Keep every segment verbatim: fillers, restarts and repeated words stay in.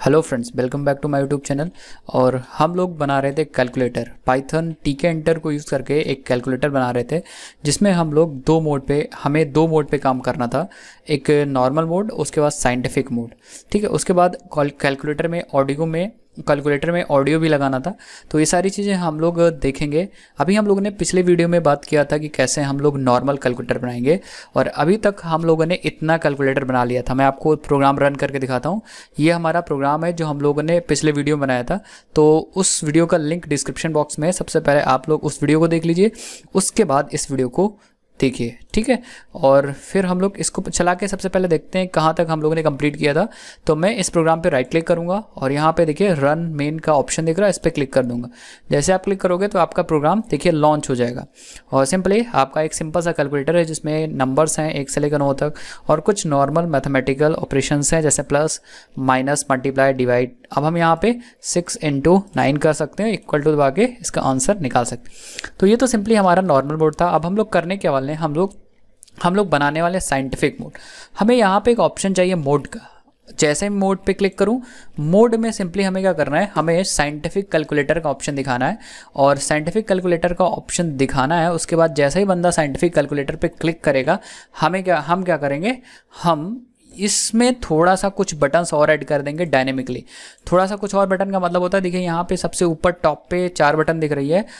Hello friends, welcome back to my YouTube channel. और हम लोग बना रहे थे कैलकुलेटर, पाइथन टीके एंटर को यूज़ करके एक कैलकुलेटर बना रहे थे, जिसमें हम लोग दो मोड पे हमें दो मोड पे काम करना था। एक नॉर्मल मोड, उसके बाद साइंटिफिक मोड। ठीक है, उसके बाद कैलकुलेटर में ऑडियो में कैलकुलेटर में ऑडियो भी लगाना था। तो ये सारी चीज़ें हम लोग देखेंगे। अभी हम लोगों ने पिछले वीडियो में बात किया था कि कैसे हम लोग नॉर्मल कैलकुलेटर बनाएंगे, और अभी तक हम लोगों ने इतना कैलकुलेटर बना लिया था। मैं आपको प्रोग्राम रन करके दिखाता हूँ। ये हमारा प्रोग्राम है जो हम लोगों ने पिछले वीडियो में बनाया था। तो उस वीडियो का लिंक डिस्क्रिप्शन बॉक्स में है। सबसे पहले आप लोग उस वीडियो को देख लीजिए, उसके बाद इस वीडियो को देखिए। ठीक है, और फिर हम लोग इसको चला के सबसे पहले देखते हैं कहाँ तक हम लोगों ने कंप्लीट किया था। तो मैं इस प्रोग्राम पे राइट क्लिक करूँगा और यहाँ पे देखिए रन मेन का ऑप्शन दिख रहा है, इस पर क्लिक कर दूंगा। जैसे आप क्लिक करोगे तो आपका प्रोग्राम देखिए लॉन्च हो जाएगा। और सिंपली आपका एक सिंपल सा कैलकुलेटर है जिसमें नंबर्स हैं एक से लेकर नौ तक, और कुछ नॉर्मल मैथमेटिकल ऑपरेशंस हैं जैसे प्लस, माइनस, मल्टीप्लाई, डिवाइड। अब हम यहाँ पे सिक्स इंटू नाइन कर सकते हैं, इक्वल टू दबा के इसका आंसर निकाल सकते हैं। तो ये तो सिंपली हमारा नॉर्मल मोड था। अब हम लोग करने के वाले हैं, हम लोग हम लोग बनाने वाले साइंटिफिक मोड। हमें यहाँ पे एक ऑप्शन चाहिए मोड का। जैसे मैं मोड पे क्लिक करूँ, मोड में सिंपली हमें क्या करना है, हमें साइंटिफिक कैलकुलेटर का ऑप्शन दिखाना है। और साइंटिफिक कैलकुलेटर का ऑप्शन दिखाना है, उसके बाद जैसे ही बंदा साइंटिफिक कैलकुलेटर पे क्लिक करेगा, हमें क्या हम क्या करेंगे, हम इसमें थोड़ा सा कुछ बटन्स और ऐड कर देंगे डायनेमिकली। थोड़ा सा कुछ और बटन का मतलब होता है, देखिए यहाँ पे सबसे ऊपर टॉप पे चार बटन दिख रही है,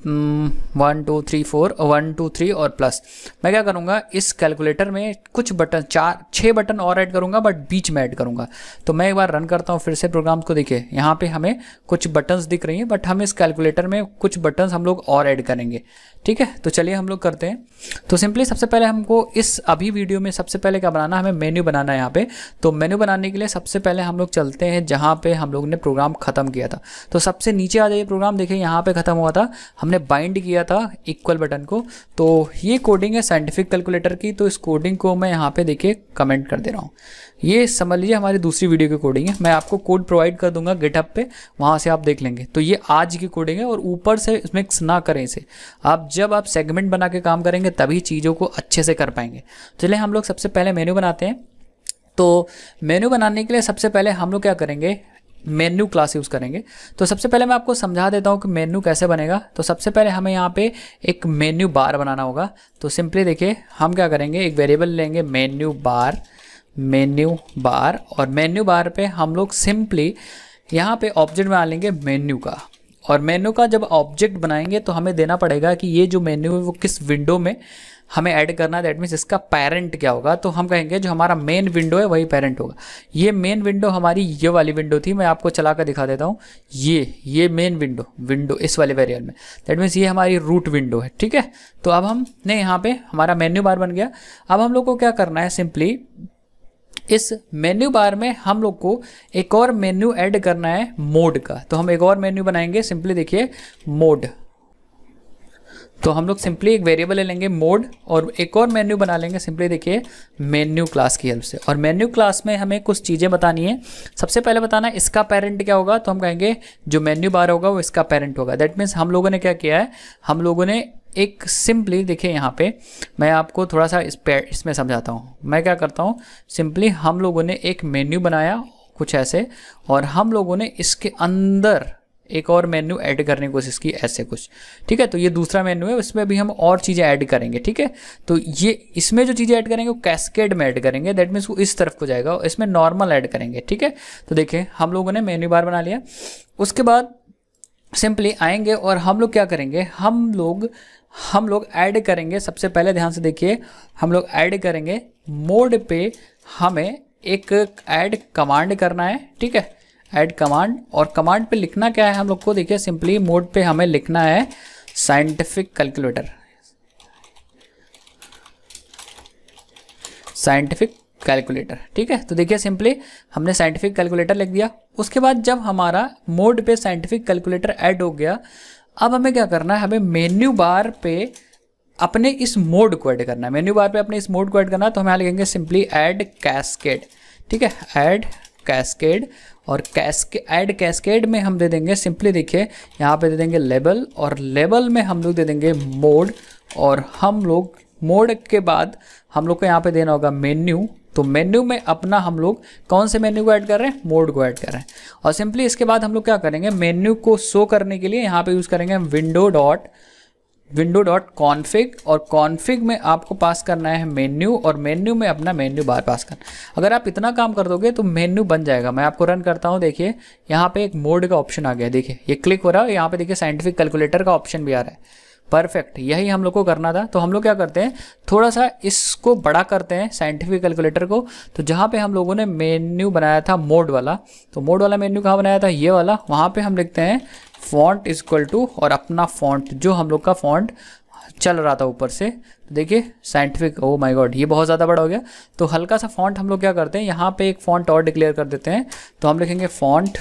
one two three four one two three और प्लस। मैं क्या करूँगा, इस कैलकुलेटर में कुछ बटन, चार छः बटन और ऐड करूँगा, बट बीच में ऐड करूँगा। तो मैं एक बार रन करता हूँ फिर से प्रोग्राम को। देखिए यहाँ पे हमें कुछ बटन्स दिख रही हैं, बट हम इस कैलकुलेटर में कुछ बटन्स हम लोग और ऐड करेंगे। ठीक है, तो चलिए हम लोग करते हैं। तो सिंपली सबसे पहले हमको इस अभी वीडियो में सबसे पहले क्या बनाना है, हमें मेन्यू बनाना है यहाँ पे। तो मेन्यू बनाने के लिए सबसे पहले हम लोग चलते हैं जहाँ पे हम लोग ने प्रोग्राम खत्म किया था। तो सबसे नीचे आ जाइए, प्रोग्राम देखिए यहाँ पे खत्म हुआ था, हमने बाइंड किया था इक्वल बटन को। तो ये कोडिंग है साइंटिफिक कैलकुलेटर की। तो इस कोडिंग को मैं यहाँ पे देखिए कमेंट कर दे रहा हूँ। ये समझ लीजिए हमारी दूसरी वीडियो की कोडिंग है। मैं आपको कोड प्रोवाइड कर दूंगा गिटहब पे, वहाँ से आप देख लेंगे। तो ये आज की कोडिंग है, और ऊपर से मिक्स ना करें इसे। आप जब आप सेगमेंट बना के काम करेंगे तभी चीज़ों को अच्छे से कर पाएंगे। चलिए हम लोग सबसे पहले मेन्यू बनाते हैं। तो मेन्यू बनाने के लिए सबसे पहले हम लोग क्या करेंगे, मेन्यू क्लास यूज़ करेंगे। तो सबसे पहले मैं आपको समझा देता हूँ कि मेन्यू कैसे बनेगा। तो सबसे पहले हमें यहाँ पे एक मेन्यू बार बनाना होगा। तो सिंपली देखिए हम क्या करेंगे, एक वेरिएबल लेंगे मेन्यू बार, मेन्यू बार, और मेन्यू बार पे हम लोग सिंपली यहाँ पे ऑब्जेक्ट बना लेंगे मेन्यू का। और मेन्यू का जब ऑब्जेक्ट बनाएंगे तो हमें देना पड़ेगा कि ये जो मेन्यू है वो किस विंडो में हमें ऐड करना है। दैट मीन्स इसका पेरेंट क्या होगा। तो हम कहेंगे जो हमारा मेन विंडो है वही पेरेंट होगा। ये मेन विंडो हमारी ये वाली विंडो थी, मैं आपको चला कर दिखा देता हूँ। ये ये मेन विंडो विंडो इस वाले वेरिएबल में, दैट मीन्स ये हमारी रूट विंडो है। ठीक है, तो अब हमने यहाँ पे हमारा मेन्यू बार बन गया। अब हम लोग को क्या करना है, सिंपली इस मेन्यू बार में हम लोग को एक और मेन्यू ऐड करना है मोड का। तो हम एक और मेन्यू बनाएंगे, सिंपली देखिए मोड। तो हम लोग सिंपली एक वेरिएबल ले लेंगे मोड, और एक और मेन्यू बना लेंगे, सिंपली देखिए मेन्यू क्लास की हेल्प से। और मेन्यू क्लास में हमें कुछ चीज़ें बतानी है। सबसे पहले बताना है इसका पेरेंट क्या होगा। तो हम कहेंगे जो मेन्यू बार होगा वो इसका पेरेंट होगा। दैट मीन्स हम लोगों ने क्या किया है, हम लोगों ने एक सिंपली देखिए यहाँ पे मैं आपको थोड़ा सा इस पे इसमें समझाता हूँ। मैं क्या करता हूँ, सिंपली हम लोगों ने एक मेन्यू बनाया कुछ ऐसे, और हम लोगों ने इसके अंदर एक और मेन्यू ऐड करने की कोशिश की ऐसे कुछ। ठीक है, तो ये दूसरा मेन्यू है, उसमें भी हम और चीज़ें ऐड करेंगे। ठीक है, तो ये इसमें जो चीज़ें ऐड करेंगे वो कैस्केड में ऐड करेंगे। दैट मीन्स वो इस तरफ को जाएगा, और इसमें नॉर्मल ऐड करेंगे। ठीक है, तो देखिए हम लोगों ने मेन्यू बार बना लिया। उसके बाद सिंपली आएंगे और हम लोग क्या करेंगे, हम लोग हम लोग ऐड करेंगे। सबसे पहले ध्यान से देखिए, हम लोग ऐड करेंगे मोड पे, हमें एक ऐड कमांड करना है। ठीक है, ऐड कमांड, और कमांड पे लिखना क्या है हम लोग को, देखिए सिंपली मोड पे हमें लिखना है साइंटिफिक कैलकुलेटर, साइंटिफिक कैलकुलेटर। ठीक है, तो देखिए सिंपली हमने साइंटिफिक कैलकुलेटर लिख दिया। उसके बाद जब हमारा मोड पे साइंटिफिक कैलकुलेटर ऐड हो गया, अब हमें क्या करना है, हमें मेन्यू बार पे अपने इस मोड को ऐड करना है। मेन्यू बार पे अपने इस मोड को ऐड करना है, तो हम यहाँ लिखेंगे सिंपली ऐड कैस्केड। ठीक है, ऐड कैस्केड, और कैस्के ऐड कैस्केड में हम दे देंगे सिंपली देखिए यहाँ पे दे देंगे लेबल, और लेबल में हम लोग दे देंगे मोड, और हम लोग मोड के बाद हम लोग को यहाँ पे देना होगा मेन्यू तो मेन्यू में अपना हम लोग कौन से मेन्यू को ऐड कर रहे हैं, मोड को ऐड कर रहे हैं। और सिंपली इसके बाद हम लोग क्या करेंगे, मेन्यू को शो करने के लिए यहाँ पे यूज़ करेंगे हम window dot window dot config, और कॉन्फिग में आपको पास करना है मेन्यू, और मेन्यू में अपना मेन्यू बार पास करना। अगर आप इतना काम कर दोगे तो मेन्यू बन जाएगा। मैं आपको रन करता हूँ, देखिए यहाँ पे एक मोड का ऑप्शन आ गया, देखिए ये क्लिक हो रहा है, यहाँ पे देखिए साइंटिफिक कैलकुलेटर का ऑप्शन भी आ रहा है। परफेक्ट, यही हम लोग को करना था। तो हम लोग क्या करते हैं, थोड़ा सा इसको बड़ा करते हैं साइंटिफिक कैलकुलेटर को। तो जहाँ पे हम लोगों ने मेन्यू बनाया था मोड वाला, तो मोड वाला मेन्यू कहाँ बनाया था, ये वाला, वहाँ पे हम लिखते हैं फॉन्ट इज इक्वल टू, और अपना फॉन्ट जो हम लोग का फॉन्ट चल रहा था ऊपर से, तो देखिए साइंटिफिक, ओ माय गॉड ये बहुत ज़्यादा बड़ा हो गया। तो हल्का सा फॉन्ट हम लोग क्या करते हैं, यहाँ पे एक फॉन्ट और डिक्लेयर कर देते हैं। तो हम लिखेंगे फॉन्ट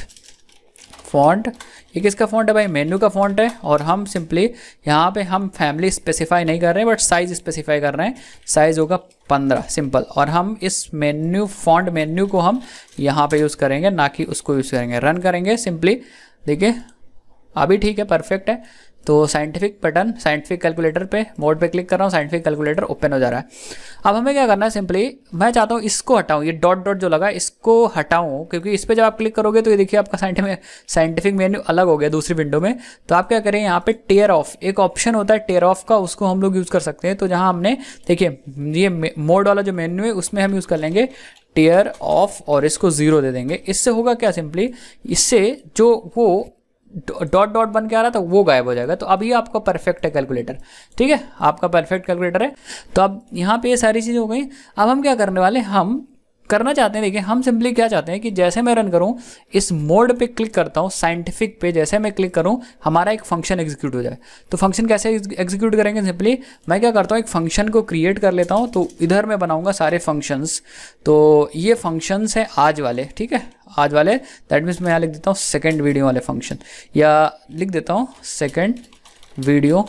फॉन्ट ये किसका फॉन्ट है भाई, मेन्यू का फॉन्ट है। और हम सिंपली यहाँ पे हम फैमिली स्पेसिफाई नहीं कर रहे हैं, बट साइज स्पेसिफाई कर रहे हैं। साइज होगा पंद्रह, सिंपल। और हम इस मेन्यू फॉन्ट मेन्यू को हम यहाँ पे यूज़ करेंगे, ना कि उसको यूज़ करेंगे। रन करेंगे सिंपली, देखिए अभी ठीक है, परफेक्ट है। तो साइंटिफिक बटन, साइंटिफिक कैलकुलेटर पे मोड पे क्लिक कर रहा हूँ, साइंटिफिक कैलकुलेटर ओपन हो जा रहा है। अब हमें क्या करना है, सिंपली मैं चाहता हूँ इसको हटाऊँ, ये डॉट डॉट जो लगा इसको हटाऊँ, क्योंकि इस पर जब आप क्लिक करोगे तो ये देखिए आपका साइंटिफिक साइंटिफिक मेन्यू अलग हो गया दूसरी विंडो में। तो आप क्या करें, यहाँ पे टेयर ऑफ एक ऑप्शन होता है टेयर ऑफ का, उसको हम लोग यूज़ कर सकते हैं। तो जहाँ हमने देखिए ये मोड वाला जो मेन्यू है उसमें हम यूज़ कर लेंगे टेयर ऑफ, और इसको जीरो दे देंगे। इससे होगा क्या, सिंपली इससे जो वो डॉट डॉट बन के आ रहा था वो गायब हो जाएगा। तो अभी आपका परफेक्ट है कैलकुलेटर, ठीक है, आपका परफेक्ट कैलकुलेटर है। तो अब यहाँ पे ये सारी चीज़ें हो गई। अब हम क्या करने वाले, हम करना चाहते हैं, देखिए हम सिंपली क्या चाहते हैं कि जैसे मैं रन करूं, इस मोड पे क्लिक करता हूं, साइंटिफिक पे जैसे मैं क्लिक करूं हमारा एक फंक्शन एग्जीक्यूट हो जाए। तो फंक्शन कैसे एग्जीक्यूट करेंगे, सिंपली मैं क्या करता हूं, एक फंक्शन को क्रिएट कर लेता हूं। तो इधर मैं बनाऊंगा सारे फंक्शंस। तो ये फंक्शंस है आज वाले, ठीक है, आज वाले। दैट मीन्स मैं यहाँ लिख देता हूँ सेकेंड वीडियो वाले फंक्शन, या लिख देता हूँ सेकेंड वीडियो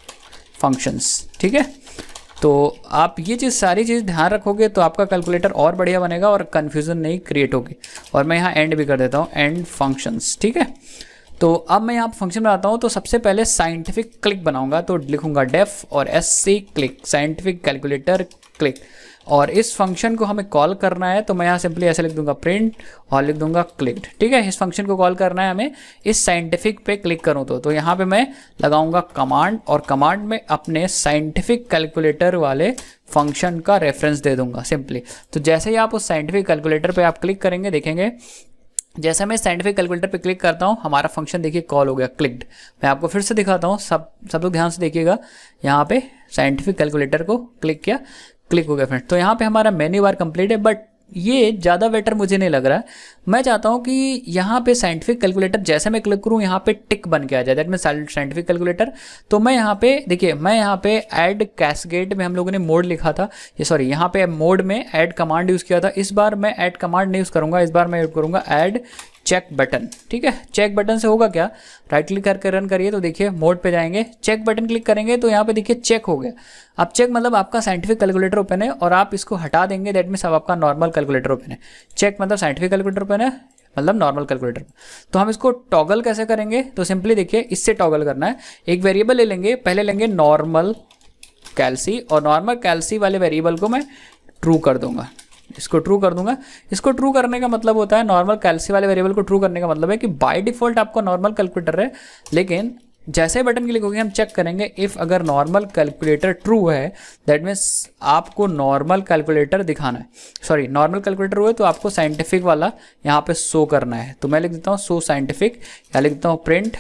फंक्शंस, ठीक है। तो आप ये चीज़ सारी चीज़ ध्यान रखोगे तो आपका कैलकुलेटर और बढ़िया बनेगा और कन्फ्यूज़न नहीं क्रिएट होगी। और मैं यहाँ एंड भी कर देता हूँ, एंड फंक्शंस, ठीक है। तो अब मैं यहाँ फंक्शन बनाता हूँ। तो सबसे पहले साइंटिफिक क्लिक बनाऊंगा, तो लिखूंगा डेफ और S C click, scientific calculator click. और इस फंक्शन को हमें कॉल करना है, तो मैं यहाँ सिंपली ऐसे लिख दूंगा प्रिंट और लिख दूंगा क्लिक्ड, ठीक है। इस फंक्शन को कॉल करना है हमें, इस साइंटिफिक पे क्लिक करूँ तो तो यहाँ पे मैं लगाऊंगा कमांड, और कमांड में अपने साइंटिफिक कैलकुलेटर वाले फंक्शन का रेफरेंस दे दूंगा सिंपली। तो जैसे ही आप उस साइंटिफिक कैलकुलेटर पे आप क्लिक करेंगे, देखेंगे जैसे मैं साइंटिफिक कैलकुलेटर पे क्लिक करता हूँ हमारा फंक्शन देखिए कॉल हो गया, क्लिक्ड। मैं आपको फिर से दिखाता हूँ, सब सब लोग ध्यान से देखिएगा। यहाँ पे साइंटिफिक कैलकुलेटर को क्लिक किया, क्लिक हो गया फ्रेंड। तो यहाँ पे हमारा मेन्यू बार कंप्लीट है, बट ये ज़्यादा बेटर मुझे नहीं लग रहा है। मैं चाहता हूँ कि यहाँ पे साइंटिफिक कैलकुलेटर जैसे मैं क्लिक करूँ यहाँ पे टिक बन के आ जाए, दैट मीन साइंटिफिक कैलकुलेटर। तो मैं यहाँ पे देखिए, मैं यहाँ पे ऐड कैस्केड में हम लोगों ने मोड लिखा था, ये सॉरी यहाँ पे मोड में ऐड कमांड यूज़ किया था। इस बार मैं ऐड कमांड नहीं यूज़ करूँगा, इस बार मैं यूज़ करूँगा ऐड चेक बटन, ठीक है। चेक बटन से होगा क्या, राइट क्लिक करके रन करिए तो देखिए मोड पे जाएंगे, चेक बटन क्लिक करेंगे तो यहाँ पे देखिए चेक हो गया। अब चेक मतलब आपका साइंटिफिक कैलकुलेटर ओपन है, और आप इसको हटा देंगे, दैट मीन्स अब आपका नॉर्मल कैलकुलेटर ओपन है। चेक मतलब साइंटिफिक कैलकुलेटर ओपन है, मतलब नॉर्मल कैलकुलेटर। तो हम इसको टॉगल कैसे करेंगे, तो सिंपली देखिए इससे टॉगल करना है। एक वेरिएबल ले लेंगे, पहले लेंगे नॉर्मल कैल्सी, और नॉर्मल कैल्सी वाले वेरिएबल को मैं ट्रू कर दूंगा, इसको ट्रू कर दूंगा। इसको ट्रू करने का मतलब होता है, नॉर्मल कैल्सी वाले वेरिएबल को ट्रू करने का मतलब है कि बाय डिफॉल्ट आपको नॉर्मल कैलकुलेटर है, लेकिन जैसे बटन क्लिक होगी हम चेक करेंगे इफ़ अगर नॉर्मल कैलकुलेटर ट्रू है, दैट मीन्स आपको नॉर्मल कैलकुलेटर दिखाना है। सॉरी, नॉर्मल कैलकुलेटर हुए तो आपको साइंटिफिक वाला यहाँ पे शो करना है। तो मैं लिख देता हूँ शो साइंटिफिक, या लिख देता हूँ प्रिंट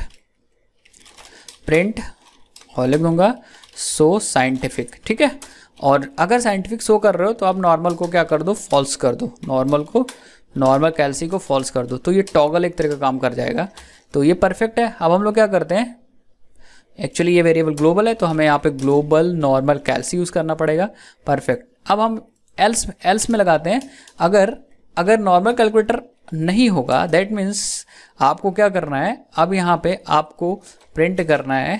प्रिंट और लिख दूंगा शो साइंटिफिक, ठीक है। और अगर साइंटिफिक शो कर रहे हो तो आप नॉर्मल को क्या कर दो, फॉल्स कर दो, नॉर्मल को नॉर्मल कैल्सी को फॉल्स कर दो। तो ये टॉगल एक तरह का काम कर जाएगा। तो ये परफेक्ट है। अब हम लोग क्या करते हैं, एक्चुअली ये वेरिएबल ग्लोबल है तो हमें यहाँ पे ग्लोबल नॉर्मल कैल्सी यूज़ करना पड़ेगा। परफेक्ट। अब हम एल्स एल्स में लगाते हैं, अगर अगर नॉर्मल कैलकुलेटर नहीं होगा, दैट मीन्स आपको क्या करना है, अब यहाँ पे आपको प्रिंट करना है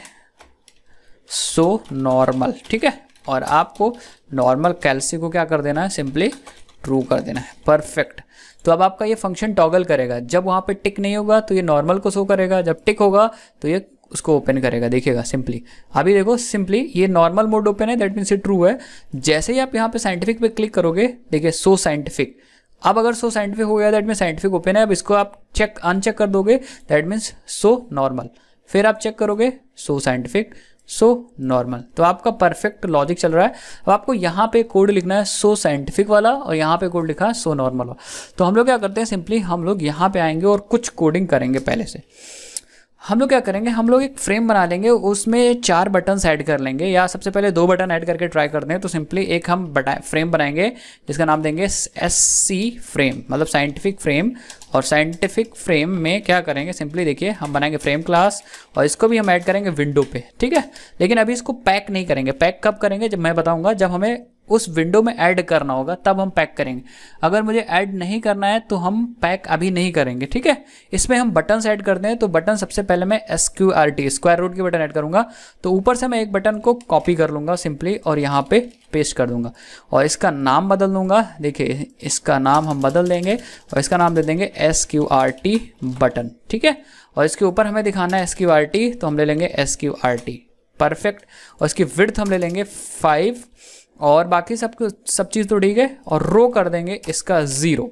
सो नॉर्मल, ठीक है। और आपको नॉर्मल कैल्सी को क्या कर देना है, सिंपली ट्रू कर देना है। परफेक्ट। तो अब आपका ये फंक्शन टॉगल करेगा, जब वहाँ पे टिक नहीं होगा तो ये नॉर्मल को शो करेगा, जब टिक होगा तो ये उसको ओपन करेगा, देखिएगा सिंपली। अभी देखो सिंपली ये नॉर्मल मोड ओपन है, दैट मीन्स ये ट्रू है। जैसे ही आप यहाँ पे साइंटिफिक पे क्लिक करोगे, देखिए सो साइंटिफिक, अब अगर सो साइंटिफिक हो गया दैट मीन्स साइंटिफिक ओपन है। अब इसको आप चेक अनचेक कर दोगे, दैट मीन्स सो नॉर्मल, फिर आप चेक करोगे सो साइंटिफिक, सो नॉर्मल। तो आपका परफेक्ट लॉजिक चल रहा है। अब आपको यहाँ पे कोड लिखना है सो साइंटिफिक वाला, और यहाँ पे कोड लिखा है सो नॉर्मल वाला। तो हम लोग क्या करते हैं, सिंपली हम लोग यहाँ पे आएंगे और कुछ कोडिंग करेंगे। पहले से हम लोग क्या करेंगे, हम लोग एक फ्रेम बना लेंगे, उसमें चार बटन्स ऐड कर लेंगे, या सबसे पहले दो बटन ऐड करके ट्राई करते हैं। तो सिंपली एक हम बटा फ्रेम बनाएंगे जिसका नाम देंगे एस सी फ्रेम, मतलब साइंटिफिक फ्रेम। और साइंटिफिक फ्रेम में क्या करेंगे, सिंपली देखिए हम बनाएंगे फ्रेम क्लास, और इसको भी हम ऐड करेंगे विंडो पे, ठीक है। लेकिन अभी इसको पैक नहीं करेंगे, पैक कब करेंगे जब मैं बताऊंगा, जब हमें उस विंडो में ऐड करना होगा तब हम पैक करेंगे। अगर मुझे ऐड नहीं करना है तो हम पैक अभी नहीं करेंगे, ठीक है। इसमें हम बटन्स ऐड करते हैं। तो बटन सबसे पहले मैं S Q R T square root के बटन ऐड करूंगा। तो ऊपर से मैं एक बटन को कॉपी कर लूंगा सिंपली, और यहाँ पे पेस्ट कर दूंगा, और इसका नाम बदल दूंगा। देखिए इसका नाम हम बदल देंगे, और इसका नाम दे देंगे S Q R T button, ठीक है। और इसके ऊपर हमें दिखाना है एस क्यू आर टी, तो हम ले लेंगे S Q R T, perfect. और इसकी विड्थ हम ले लेंगे फाइव, और बाकी सब सब चीज़ तो ठीक है। और रो कर देंगे इसका ज़ीरो,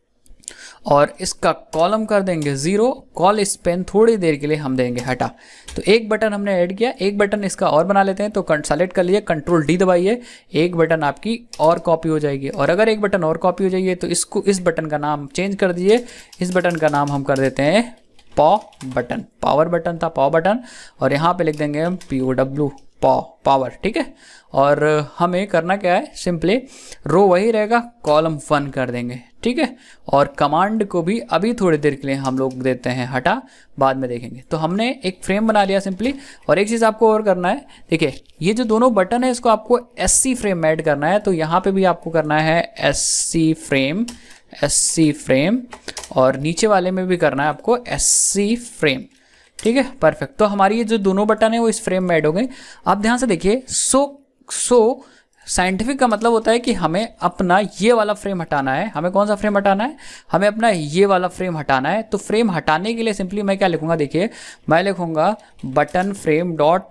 और इसका कॉलम कर देंगे ज़ीरो। कॉल स्पेन थोड़ी देर के लिए हम देंगे हटा। तो एक बटन हमने ऐड किया, एक बटन इसका और बना लेते हैं। तो सेलेक्ट कर लीजिए, कंट्रोल डी दबाइए, एक बटन आपकी और कॉपी हो जाएगी। और अगर एक बटन और कॉपी हो जाइए तो इसको, इस बटन का नाम चेंज कर दीजिए। इस बटन का नाम हम कर देते हैं पॉ बटन, पावर बटन था पॉ बटन, और यहाँ पे लिख देंगे हम P O W pow, power, ठीक है। और हमें करना क्या है, सिंपली रो वही रहेगा, कॉलम वन कर देंगे, ठीक है। और कमांड को भी अभी थोड़ी देर के लिए हम लोग देते हैं हटा, बाद में देखेंगे। तो हमने एक फ्रेम बना लिया सिंपली। और एक चीज़ आपको और करना है, देखिए ये जो दोनों बटन है इसको आपको एस सी फ्रेम में ऐड करना है। तो यहाँ पे भी आपको करना है S C frame, S C frame, और नीचे वाले में भी करना है आपको एस सी फ्रेम, ठीक है, परफेक्ट। तो हमारी ये जो दोनों बटन है वो इस फ्रेम में ऐड हो गए। आप ध्यान से देखिए, सो सो साइंटिफिक का मतलब होता है कि हमें अपना ये वाला फ्रेम हटाना है। हमें कौन सा फ्रेम हटाना है, हमें अपना ये वाला फ्रेम हटाना है। तो फ्रेम हटाने के लिए सिंपली मैं क्या लिखूंगा, देखिए मैं लिखूंगा button frame dot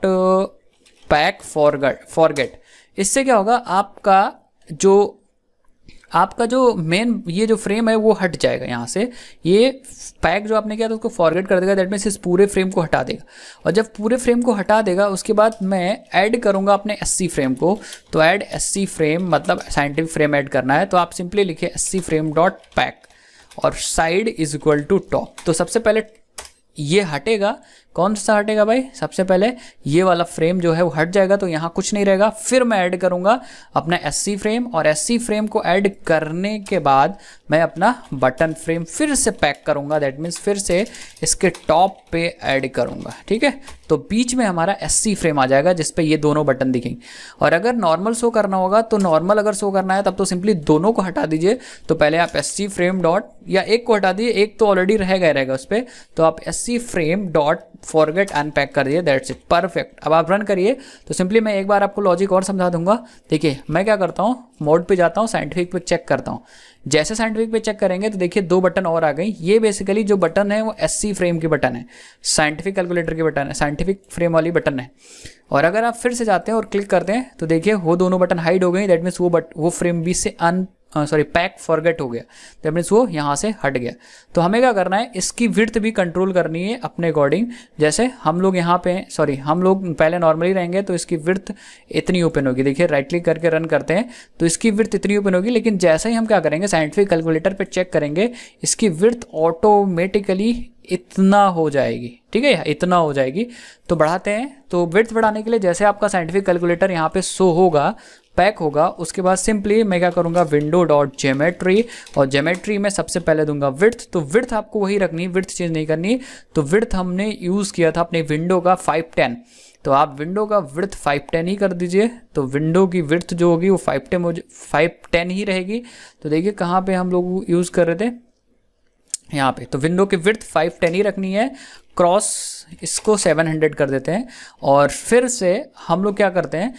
pack forget forget. इससे क्या होगा, आपका जो आपका जो मेन ये जो फ्रेम है वो हट जाएगा यहाँ से। ये पैक जो आपने किया तो उसको फॉरगेट कर देगा, दैट मीन्स इस पूरे फ्रेम को हटा देगा। और जब पूरे फ्रेम को हटा देगा उसके बाद मैं ऐड करूँगा अपने एससी फ्रेम को। तो ऐड एससी फ्रेम मतलब साइंटिफिक फ्रेम ऐड करना है। तो आप सिंपली लिखिए एससी फ्रेम डॉट पैक, और side is equal to top. तो सबसे पहले ये हटेगा, कौन सा हटेगा भाई, सबसे पहले ये वाला फ्रेम जो है वो हट जाएगा, तो यहाँ कुछ नहीं रहेगा। फिर मैं ऐड करूँगा अपना एससी फ्रेम, और एससी फ्रेम को ऐड करने के बाद मैं अपना बटन फ्रेम फिर से पैक करूँगा, दैट मीन्स फिर से इसके टॉप पे ऐड करूँगा, ठीक है। तो बीच में हमारा एससी फ्रेम आ जाएगा जिस पे ये दोनों बटन दिखेंगे। और अगर नॉर्मल शो करना होगा तो नॉर्मल अगर शो करना है तब तो सिंपली दोनों को हटा दीजिए। तो पहले आप एससी फ्रेम डॉट, या एक को हटा दीजिए, एक तो ऑलरेडी रहेगा रहेगा उस पर। तो आप S C frame dot forget unpack कर दिए, दैट्स इट, परफेक्ट। अब आप रन करिए। तो सिंपली मैं एक बार आपको लॉजिक और समझा दूंगा। देखिए मैं क्या करता हूँ, मोड पे जाता हूँ, साइंटिफिक पे चेक करता हूँ। जैसे साइंटिफिक पे चेक करेंगे तो देखिए दो बटन और आ गई। ये बेसिकली जो बटन है वो एससी फ्रेम की बटन है, साइंटिफिक कैलकुलेटर की बटन है, साइंटिफिक फ्रेम वाली बटन है। और अगर आप फिर से जाते हैं और क्लिक करते हैं तो देखिए वो दोनों बटन हाइड हो गई, दैट मीन्स वो बट वो फ्रेम भी से अन सॉरी पैक फॉरगेट हो गया, दैट मीन्स वो यहाँ से हट गया। तो हमें क्या करना है, इसकी विड्थ भी कंट्रोल करनी है अपने अकॉर्डिंग। जैसे हम लोग यहाँ पे सॉरी हम लोग पहले नॉर्मली रहेंगे तो इसकी विड्थ इतनी ओपन होगी। देखिए राइट क्लिक करके रन करते हैं तो इसकी विड्थ इतनी ओपन होगी। लेकिन जैसे ही हम क्या करेंगे, साइंटिफिक कैलकुलेटर पे चेक करेंगे, इसकी विड्थ ऑटोमेटिकली इतना हो जाएगी, ठीक है, इतना हो जाएगी। तो बढ़ाते हैं। तो विड्थ बढ़ाने के लिए जैसे आपका साइंटिफिक कैलकुलेटर यहाँ पे शो होगा, पैक होगा, उसके बाद सिंपली मैं क्या करूँगा, विंडो डॉट ज्योमेट्री, और ज्योमेट्री में सबसे पहले दूंगा विड्थ। तो विड्थ आपको वही रखनी, विड्थ चेंज नहीं करनी। तो विड्थ हमने यूज़ किया था अपने विंडो का फाइव टेन, तो आप विंडो का विड्थ फाइव टेन ही कर दीजिए। तो विंडो की विड्थ जो होगी वो फाइव टेन फाइव टेन ही रहेगी। तो देखिए कहाँ पे हम लोग यूज़ कर रहे थे, यहाँ पे। तो विंडो की विड्थ फाइव टेन ही रखनी है, क्रॉस इसको सेवन हंड्रेड कर देते हैं। और फिर से हम लोग क्या करते हैं,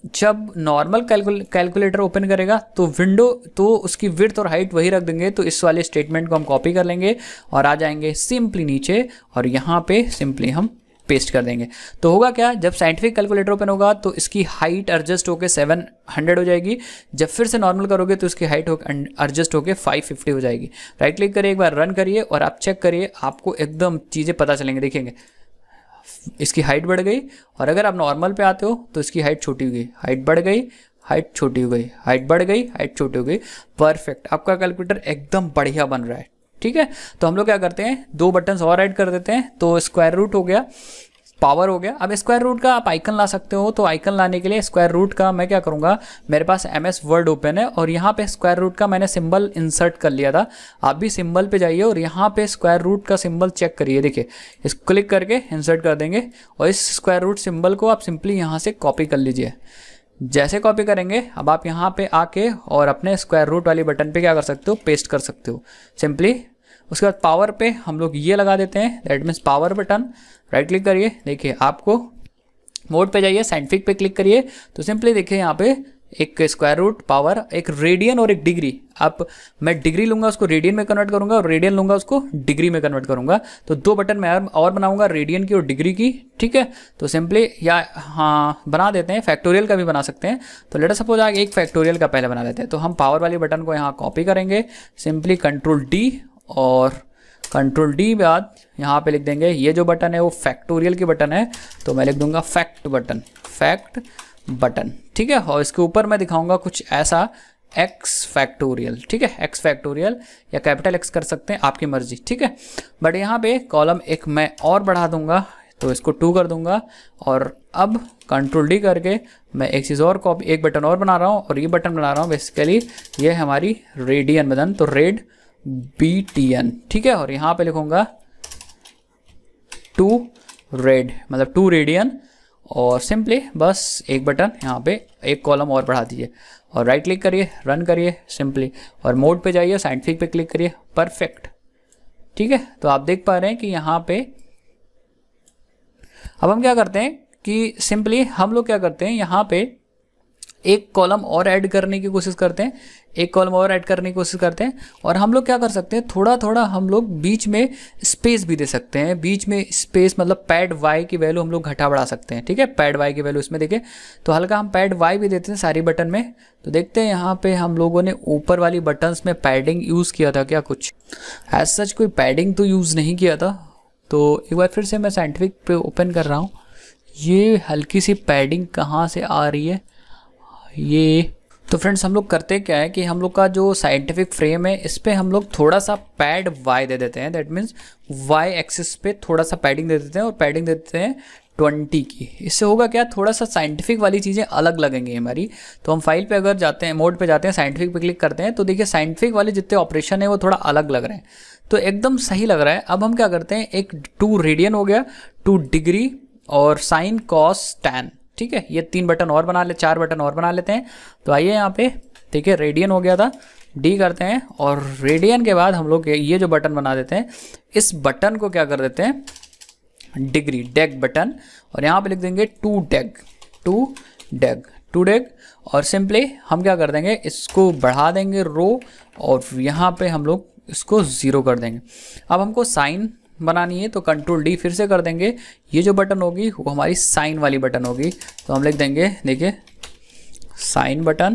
जब नॉर्मल कैलकुल कैलकुलेटर ओपन करेगा तो विंडो तो उसकी विड्थ और हाइट वही रख देंगे। तो इस वाले स्टेटमेंट को हम कॉपी कर लेंगे और आ जाएंगे सिंपली नीचे, और यहाँ पे सिंपली हम पेस्ट कर देंगे। तो होगा क्या, जब साइंटिफिक कैलकुलेटर ओपन होगा तो इसकी हाइट एडजस्ट होकर सेवन हंड्रेड हो जाएगी, जब फिर से नॉर्मल करोगे तो इसकी हाइट एडजस्ट होकर फाइव फिफ्टी हो जाएगी। राइट क्लिक करिए, एक बार रन करिए और आप चेक करिए, आपको एकदम चीज़ें पता चलेंगे। देखेंगे इसकी हाइट बढ़ गई, और अगर आप नॉर्मल पे आते हो तो इसकी हाइट छोटी हो गई, हाइट बढ़ गई, हाइट छोटी हो गई, हाइट बढ़ गई, हाइट छोटी हो गई। परफेक्ट, आपका कैलकुलेटर एकदम बढ़िया बन रहा है। ठीक है, तो हम लोग क्या करते हैं, दो बटन्स और ऐड कर देते हैं। तो स्क्वायर रूट हो गया, पावर हो गया। अब स्क्वायर रूट का आप आइकन ला सकते हो, तो आइकन लाने के लिए स्क्वायर रूट का मैं क्या करूंगा, मेरे पास एम एस वर्ड ओपन है और यहाँ पे स्क्वायर रूट का मैंने सिंबल इंसर्ट कर लिया था। आप भी सिंबल पे जाइए और यहाँ पे स्क्वायर रूट का सिंबल चेक करिए। देखिए, इस क्लिक करके इंसर्ट कर देंगे और इस स्क्वायर रूट सिंबल को आप सिंपली यहाँ से कॉपी कर लीजिए। जैसे कॉपी करेंगे, अब आप यहाँ पे आके और अपने स्क्वायर रूट वाली बटन पे क्या कर सकते हो, पेस्ट कर सकते हो सिंपली। उसके बाद पावर पे हम लोग ये लगा देते हैं, that means power button. Right click करिए, देखिए आपको मोड पे जाइए, साइंटिफिक पे क्लिक करिए, तो सिंपली देखिए यहाँ पे एक स्क्वायर रूट, पावर, एक रेडियन और एक डिग्री। आप मैं डिग्री लूंगा उसको रेडियन में कन्वर्ट करूंगा और रेडियन लूंगा उसको डिग्री में कन्वर्ट करूंगा। तो दो बटन मैं और बनाऊंगा, रेडियन की और डिग्री की। ठीक है, तो सिंपली या हाँ बना देते हैं, फैक्टोरियल का भी बना सकते हैं। तो लेट अस सपोज आगे एक फैक्टोरियल का पहले बना लेते हैं। तो हम पावर वाली बटन को यहाँ कॉपी करेंगे, सिंपली कंट्रोल डी और कंट्रोल डी बाद यहाँ पे लिख देंगे, ये जो बटन है वो फैक्टोरियल की बटन है, तो मैं लिख दूंगा फैक्ट बटन, फैक्ट बटन। ठीक है, और इसके ऊपर मैं दिखाऊंगा कुछ ऐसा, एक्स फैक्टोरियल। ठीक है, एक्स फैक्टोरियल या कैपिटल एक्स कर सकते हैं, आपकी मर्जी। ठीक है, बट यहाँ पे कॉलम एक मैं और बढ़ा दूंगा, तो इसको टू कर दूंगा। और अब कंट्रोल डी करके मैं एक चीज़ और कॉपी, एक बटन और बना रहा हूँ और ये बटन बना रहा हूँ बेसिकली, ये है हमारी रेडियन बटन, तो रेड बी टी एन। ठीक है, और यहाँ पे लिखूंगा टू रेड, मतलब टू रेडियन, और सिंपली बस एक बटन यहाँ पे एक कॉलम और बढ़ा दीजिए और राइट क्लिक करिए, रन करिए सिंपली, और मोड पे जाइए, साइंटिफिक पे क्लिक करिए। परफेक्ट। ठीक है, तो आप देख पा रहे हैं कि यहाँ पे अब हम क्या करते हैं कि सिंपली हम लोग क्या करते हैं, यहाँ पे एक कॉलम और ऐड करने की कोशिश करते हैं, एक कॉलम और ऐड करने की कोशिश करते हैं। और हम लोग क्या कर सकते हैं, थोड़ा थोड़ा हम लोग बीच में स्पेस भी दे सकते हैं। बीच में स्पेस मतलब पैड वाई की वैल्यू हम लोग घटा बढ़ा सकते हैं। ठीक है, पैड वाई की वैल्यू इसमें देखिए, तो हल्का हम पैड वाई भी देते हैं सारी बटन में। तो देखते हैं यहाँ पे हम लोगों ने ऊपर वाली बटन्स में पैडिंग यूज़ किया था क्या, कुछ एज सच कोई पैडिंग तो यूज़ नहीं किया था। तो एक बार फिर से मैं साइंटिफिक पे ओपन कर रहा हूँ, ये हल्की सी पैडिंग कहाँ से आ रही है ये। तो फ्रेंड्स हम लोग करते क्या है कि हम लोग का जो साइंटिफिक फ्रेम है इस पे हम लोग थोड़ा सा पैड वाई दे देते हैं, दैट मीन्स वाई एक्सिस पे थोड़ा सा पैडिंग दे देते हैं और पैडिंग दे देते हैं ट्वेंटी की। इससे होगा क्या, थोड़ा सा साइंटिफिक वाली चीज़ें अलग लगेंगी हमारी। तो हम फाइल पे अगर जाते हैं, मोड पे जाते हैं, साइंटिफिक पे क्लिक करते हैं, तो देखिए साइंटिफिक वाले जितने ऑपरेशन है वो थोड़ा अलग लग रहे हैं, तो एकदम सही लग रहा है। अब हम क्या करते हैं, एक टू रेडियन हो गया, टू डिग्री और साइन कॉस टैन। ठीक है, ये तीन बटन और बना ले, चार बटन और बना लेते हैं। तो आइए यहाँ पे देखिए, रेडियन हो गया था, डी करते हैं और रेडियन के बाद हम लोग ये जो बटन बना देते हैं, इस बटन को क्या कर देते हैं, डिग्री डेग बटन, और यहाँ पे लिख देंगे टू डेग, टू डेग, टू डेग, और सिंपली हम क्या कर देंगे, इसको बढ़ा देंगे रो, और यहाँ पे हम लोग इसको ज़ीरो कर देंगे। अब हमको साइन बनानी है, तो कंट्रोल डी फिर से कर देंगे, ये जो बटन होगी वो हमारी साइन वाली बटन होगी। तो हम लिख देंगे, देखिए sine button,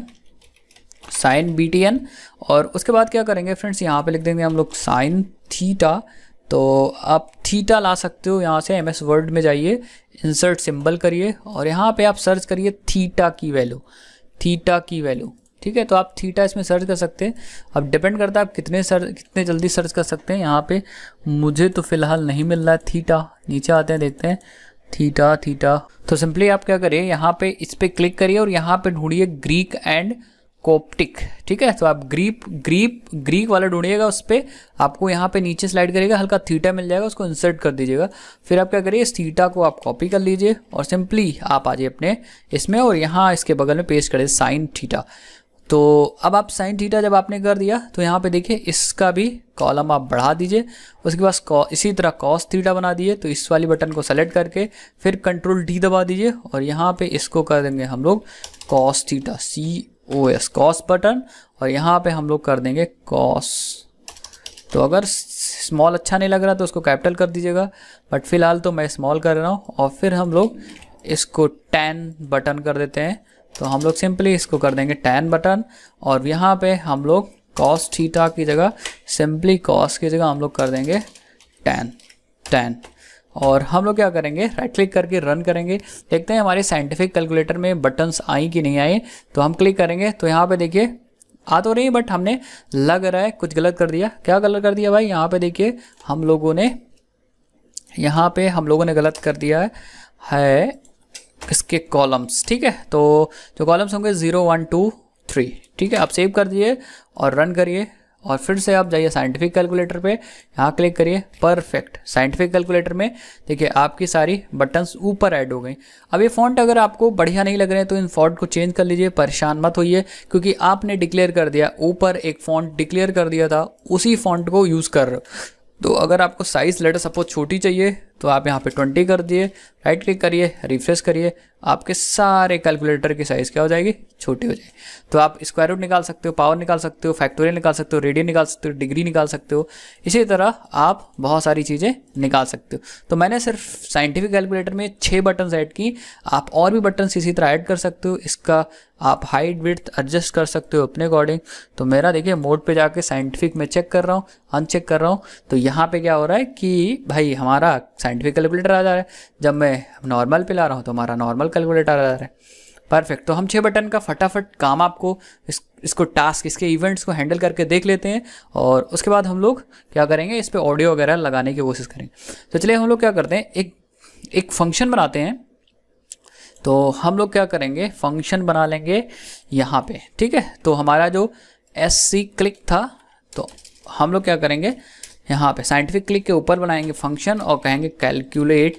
sine B T N, और उसके बाद क्या करेंगे फ्रेंड्स, यहाँ पे लिख देंगे हम लोग साइन थीटा। तो आप थीटा ला सकते हो, यहाँ से एम एस वर्ड में जाइए, इंसर्ट सिंबल करिए और यहाँ पे आप सर्च करिए थीटा की वैल्यू, थीटा की वैल्यू। ठीक है, तो आप थीटा इसमें सर्च कर सकते हैं। अब डिपेंड करता है आप कितने सर कितने जल्दी सर्च कर सकते हैं। यहाँ पे मुझे तो फिलहाल नहीं मिल रहा है थीटा, नीचे आते हैं देखते हैं थीटा, थीटा। तो सिंपली आप क्या करिए, यहाँ पे इस पे क्लिक करिए और यहाँ पे ढूंढिए ग्रीक एंड कोप्टिक। ठीक है, तो आप ग्रीप ग्रीप ग्रीक वाला ढूंढिएगा, उस पर आपको यहाँ पे नीचे स्लाइड करिएगा, हल्का थीटा मिल जाएगा, उसको इंसर्ट कर दीजिएगा। फिर आप क्या करिए, इस थीटा को आप कॉपी कर लीजिए और सिंपली आप आ जाइए अपने इसमें और यहाँ इसके बगल में पेस्ट करिए साइन थीटा। तो अब आप साइन थीटा जब आपने कर दिया तो यहाँ पे देखिए इसका भी कॉलम आप बढ़ा दीजिए। उसके बाद इसी तरह कॉस थीटा बना दिए, तो इस वाली बटन को सेलेक्ट करके फिर कंट्रोल डी दबा दीजिए और यहाँ पे इसको कर देंगे हम लोग cos theta, C O S, cos button, और यहाँ पे हम लोग कर देंगे कॉस तो अगर स्मॉल अच्छा नहीं लग रहा तो उसको कैपिटल कर दीजिएगा, बट फिलहाल तो मैं स्मॉल कर रहा हूँ। और फिर हम लोग इसको टेन बटन कर देते हैं, तो हम लोग सिंपली इसको कर देंगे टेन बटन। और यहाँ पे हम लोग कॉस थीटा की जगह सिंपली कॉस की जगह हम लोग कर देंगे टेन टेन। और हम लोग क्या करेंगे, राइट क्लिक करके रन करेंगे, देखते हैं हमारे साइंटिफिक कैलकुलेटर में बटन्स आई कि नहीं आई। तो हम क्लिक करेंगे तो यहाँ पे देखिए आ तो रही है, बट हमने लग रहा है कुछ गलत कर दिया। क्या गलत कर दिया भाई, यहाँ पे देखिए हम लोगों ने यहाँ पे हम लोगों ने गलत कर दिया है, है इसके कॉलम्स। ठीक है, तो जो कॉलम्स होंगे ज़ीरो वन टू थ्री। ठीक है, आप सेव कर दिए और रन करिए। और फिर से आप जाइए साइंटिफिक कैलकुलेटर पे, यहाँ क्लिक करिए, परफेक्ट। साइंटिफिक कैलकुलेटर में देखिए आपकी सारी बटन्स ऊपर ऐड हो गई। अब ये फॉन्ट अगर आपको बढ़िया नहीं लग रहे हैं तो इन फॉन्ट को चेंज कर लीजिए, परेशान मत होइए, क्योंकि आपने डिक्लेयर कर दिया, ऊपर एक फॉन्ट डिक्लेयर कर दिया था, उसी फॉन्ट को यूज़ कर रहे हो। तो अगर आपको साइज़ लेटर सपोज छोटी चाहिए तो आप यहाँ पे ट्वेंटी कर दिए, राइट क्लिक करिए, रिफ्रेश करिए, आपके सारे कैलकुलेटर की साइज़ क्या हो जाएगी, छोटी हो जाएगी। तो आप स्क्वायर रूट निकाल सकते हो, पावर निकाल सकते हो, फैक्टोरियल निकाल सकते हो, रेडियन निकाल सकते हो, डिग्री निकाल सकते हो, इसी तरह आप बहुत सारी चीज़ें निकाल सकते हो। तो मैंने सिर्फ साइंटिफिक कैलकुलेटर में छः बटन्स ऐड की, आप और भी बटन्स इसी तरह ऐड कर सकते हो। इसका आप हाइट विड्थ एडजस्ट कर सकते हो अपने अकॉर्डिंग। तो मेरा देखिए मोड पे जाके साइंटिफिक में चेक कर रहा हूँ, अनचेक कर रहा हूँ, तो यहाँ पे क्या हो रहा है कि भाई हमारा साइंटिफिक कैलकुलेटर आ जा रहा है, जब मैं नॉर्मल पे ला रहा हूँ तो हमारा नॉर्मल कैलकुलेटर आ जा रहा है। परफेक्ट। तो हम छः बटन का फटाफट काम आपको इस, इसको टास्क, इसके इवेंट्स को हैंडल करके देख लेते हैं, और उसके बाद हम लोग क्या करेंगे, इस पर ऑडियो वगैरह लगाने की कोशिश करेंगे। तो चलिए हम लोग क्या करते हैं, एक एक फंक्शन बनाते हैं। तो हम लोग क्या करेंगे, फंक्शन बना लेंगे यहाँ पे। ठीक है, तो हमारा जो एस सी क्लिक था, तो हम लोग क्या करेंगे, यहाँ पे साइंटिफिक क्लिक के ऊपर बनाएंगे फंक्शन और कहेंगे कैलकुलेट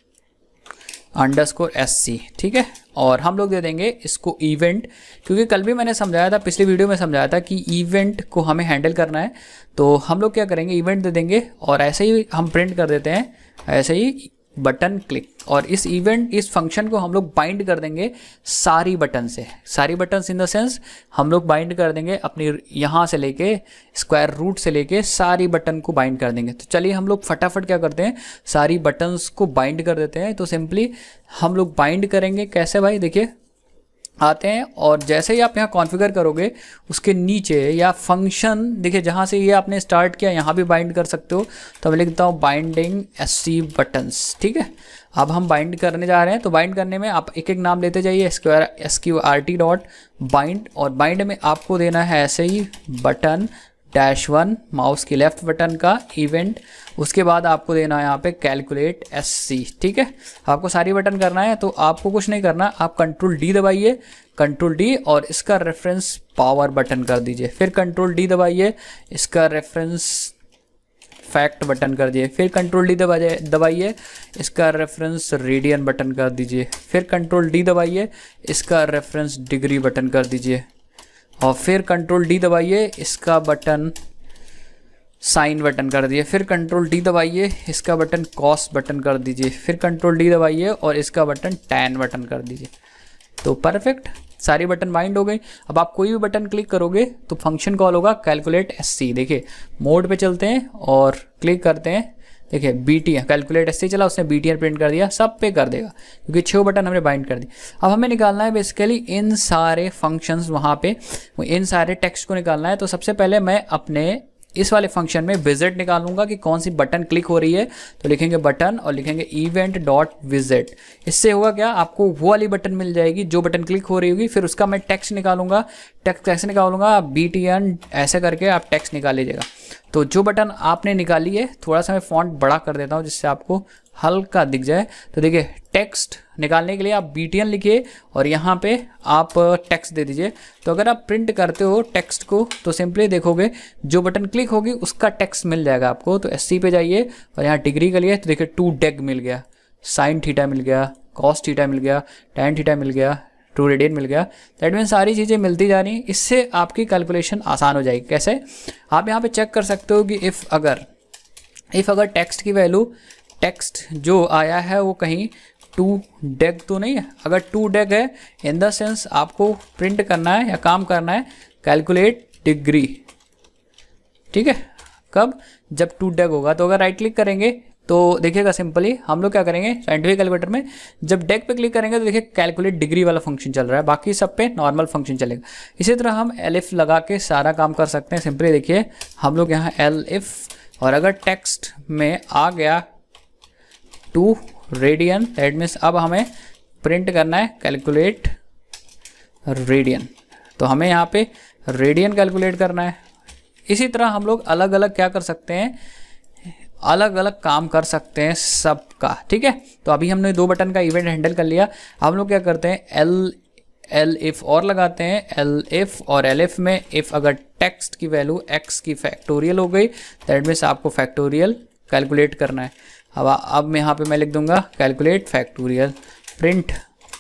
अंडरस्कोर एस सी। ठीक है, और हम लोग दे देंगे इसको इवेंट, क्योंकि कल भी मैंने समझाया था, पिछली वीडियो में समझाया था कि इवेंट को हमें हैंडल करना है। तो हम लोग क्या करेंगे, इवेंट दे देंगे, और ऐसे ही हम प्रिंट कर देते हैं, ऐसे ही बटन क्लिक। और इस इवेंट, इस फंक्शन को हम लोग बाइंड कर देंगे सारी बटन से, सारी बटन इन द सेंस हम लोग बाइंड कर देंगे अपनी यहाँ से लेके स्क्वायर रूट से लेके सारी बटन को बाइंड कर देंगे। तो चलिए हम लोग फटाफट क्या करते हैं, सारी बटन्स को बाइंड कर देते हैं। तो सिंपली हम लोग बाइंड करेंगे, कैसे भाई, देखिए आते हैं, और जैसे ही आप यहाँ कॉन्फ़िगर करोगे उसके नीचे या फंक्शन, देखिए जहाँ से ये आपने स्टार्ट किया यहाँ भी बाइंड कर सकते हो। तो मैं लिखता हूँ बाइंडिंग एस सी बटन्स। ठीक है, अब हम बाइंड करने जा रहे हैं। तो बाइंड करने में आप एक एक नाम लेते जाइए, square S Q R T dot bind, और बाइंड में आपको देना है ऐसे ही बटन डैश वन, माउस की लेफ्ट बटन का इवेंट, उसके बाद आपको देना है यहाँ पे कैलकुलेट एस सी। ठीक है, आपको सारी बटन करना है, तो आपको कुछ नहीं करना, आप कंट्रोल डी दबाइए, कंट्रोल डी, और इसका रेफरेंस पावर बटन कर दीजिए, फिर कंट्रोल डी दबाइए, इसका रेफरेंस फैक्ट बटन कर दीजिए, फिर कंट्रोल डी दबाइए दबाइए इसका रेफरेंस रेडियन बटन कर दीजिए, फिर कंट्रोल डी दबाइए, इसका रेफरेंस डिग्री बटन कर दीजिए, और फिर कंट्रोल डी दबाइए, इसका बटन साइन बटन कर दिए, फिर कंट्रोल डी दबाइए, इसका बटन कॉस बटन कर दीजिए, फिर कंट्रोल डी दबाइए और इसका बटन टैन बटन कर दीजिए। तो परफेक्ट, सारी बटन बाइंड हो गई। अब आप कोई भी बटन क्लिक करोगे तो फंक्शन कॉल होगा कैलकुलेट एस सी। देखिए मोड पे चलते हैं और क्लिक करते हैं, देखिए B T calculate S C चला, उसने बी टी एन प्रिंट कर दिया, सब पे कर देगा क्योंकि छः बटन हमने बाइंड कर दी। अब हमें निकालना है बेसिकली इन सारे फंक्शंस, वहाँ पे इन सारे टेक्स्ट को निकालना है। तो सबसे पहले मैं अपने इस वाले फंक्शन में विजिट निकालूंगा कि कौन सी बटन क्लिक हो रही है। तो लिखेंगे बटन और लिखेंगे इवेंट डॉट विजिट। इससे होगा क्या, आपको वो वाली बटन मिल जाएगी जो बटन क्लिक हो रही होगी। फिर उसका मैं टेक्स्ट निकालूंगा, टेक्स्ट कैसे निकालूंगा, बी टी एन ऐसे करके आप टेक्स्ट निकाल लीजिएगा। तो जो बटन आपने निकाली है, थोड़ा सा मैं फॉन्ट बड़ा कर देता हूँ जिससे आपको हल्का दिख जाए। तो देखिए टेक्स्ट निकालने के लिए आप बी टी एन लिखिए और यहाँ पे आप टेक्स्ट दे दीजिए। तो अगर आप प्रिंट करते हो टेक्स्ट को तो सिंपली देखोगे जो बटन क्लिक होगी उसका टेक्स्ट मिल जाएगा आपको। तो एस सी पे जाइए और यहाँ डिग्री के लिए तो देखिए टू डेग मिल गया, साइन थीटा मिल गया, कॉस थीटा मिल गया, टैन थीटा मिल गया, टू रेडियन मिल गया। दैट मीन सारी चीज़ें मिलती जा रही। इससे आपकी कैलकुलेशन आसान हो जाएगी। कैसे, आप यहाँ पे चेक कर सकते हो कि इफ़ अगर इफ़ अगर टेक्स्ट की वैल्यू, टेक्स्ट जो आया है वो कहीं टू डेग तो नहीं है। अगर टू डेग है इन द सेंस आपको प्रिंट करना है या काम करना है कैलकुलेट डिग्री। ठीक है, कब? जब टू डेक होगा। तो अगर राइट क्लिक करेंगे तो देखिएगा सिंपली हम लोग क्या करेंगे साइंटिफिक कैलकुलेटर में, जब डेक पे क्लिक करेंगे तो देखिए कैलकुलेट डिग्री वाला फंक्शन चल रहा है, बाकी सब पे नॉर्मल फंक्शन चलेगा। इसी तरह हम एलिफ लगा के सारा काम कर सकते हैं। सिंपली देखिए हम लोग यहाँ एलिफ, और अगर टेक्स्ट में आ गया टू रेडियन, दैट मीन्स अब हमें प्रिंट करना है कैलकुलेट रेडियन, तो हमें यहाँ पे रेडियन कैलकुलेट करना है। इसी तरह हम लोग अलग अलग क्या कर सकते हैं, अलग अलग काम कर सकते हैं सबका, ठीक है। तो अभी हमने दो बटन का इवेंट हैंडल कर लिया। हम लोग क्या करते हैं एल एल इफ और लगाते हैं, एल इफ और एल इफ में इफ अगर टेक्स्ट की वैल्यू एक्स की फैक्टोरियल हो गई, दैट मीन्स आपको फैक्टोरियल कैलकुलेट करना है। अब अब मैं यहाँ पे मैं लिख दूंगा calculate factorial, print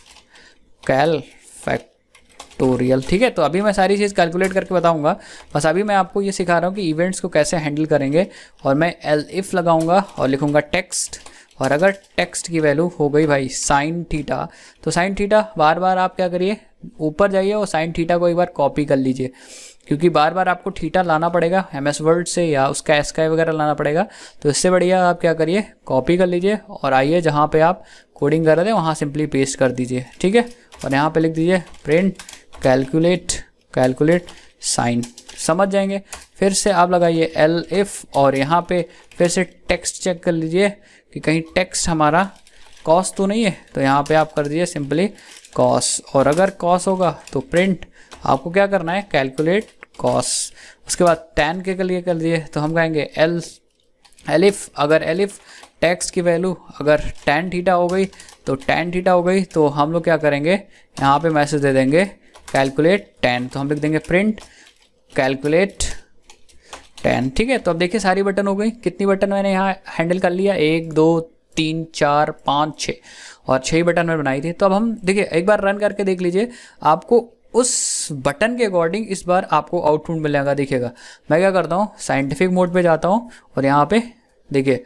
cal factorial, ठीक है। तो अभी मैं सारी चीज़ कैलकुलेट करके बताऊंगा, बस अभी मैं आपको ये सिखा रहा हूँ कि इवेंट्स को कैसे हैंडल करेंगे। और मैं एल इफ लगाऊंगा और लिखूंगा टेक्स्ट, और अगर टेक्स्ट की वैल्यू हो गई भाई साइन थीटा, तो साइन थीटा बार बार आप क्या करिए ऊपर जाइए और साइन थीटा को एक बार कॉपी कर लीजिए, क्योंकि बार बार आपको थीटा लाना पड़ेगा एम एस वर्ड से या उसका एस्काई वगैरह लाना पड़ेगा। तो इससे बढ़िया आप क्या करिए कॉपी कर लीजिए और आइए जहाँ पे आप कोडिंग कर रहे थे वहाँ सिंपली पेस्ट कर दीजिए, ठीक है। और यहाँ पे लिख दीजिए प्रिंट कैलकुलेट कैलकुलेट साइन, समझ जाएंगे। फिर से आप लगाइए एल इफ और यहाँ पे फिर से टेक्स्ट चेक कर लीजिए कि कहीं टेक्स्ट हमारा कॉस तो नहीं है, तो यहाँ पे आप कर दीजिए सिंपली कॉस, और अगर कॉस होगा तो प्रिंट आपको क्या करना है कैलकुलेट कॉस। उसके बाद टैन के लिए कर दिए तो हम कहेंगे एल एलिफ, अगर एलिफ टेक्स्ट की वैल्यू अगर टैन थीटा हो गई तो टैन थीटा हो गई, तो हम लोग क्या करेंगे यहाँ पे मैसेज दे देंगे कैलकुलेट टैन, तो हम लिख देंगे प्रिंट कैलकुलेट टैन, ठीक है। तो अब देखिए सारी बटन हो गई। कितनी बटन मैंने यहाँ हैंडल कर लिया, एक दो तीन चार पाँच छः, और छः बटन में बनाई थी। तो अब हम देखिए एक बार रन करके देख लीजिए, आपको उस बटन के अकॉर्डिंग इस बार आपको आउटपुट मिलेगा। देखिएगा मैं क्या करता हूँ साइंटिफिक मोड पे जाता हूँ और यहाँ पे देखिए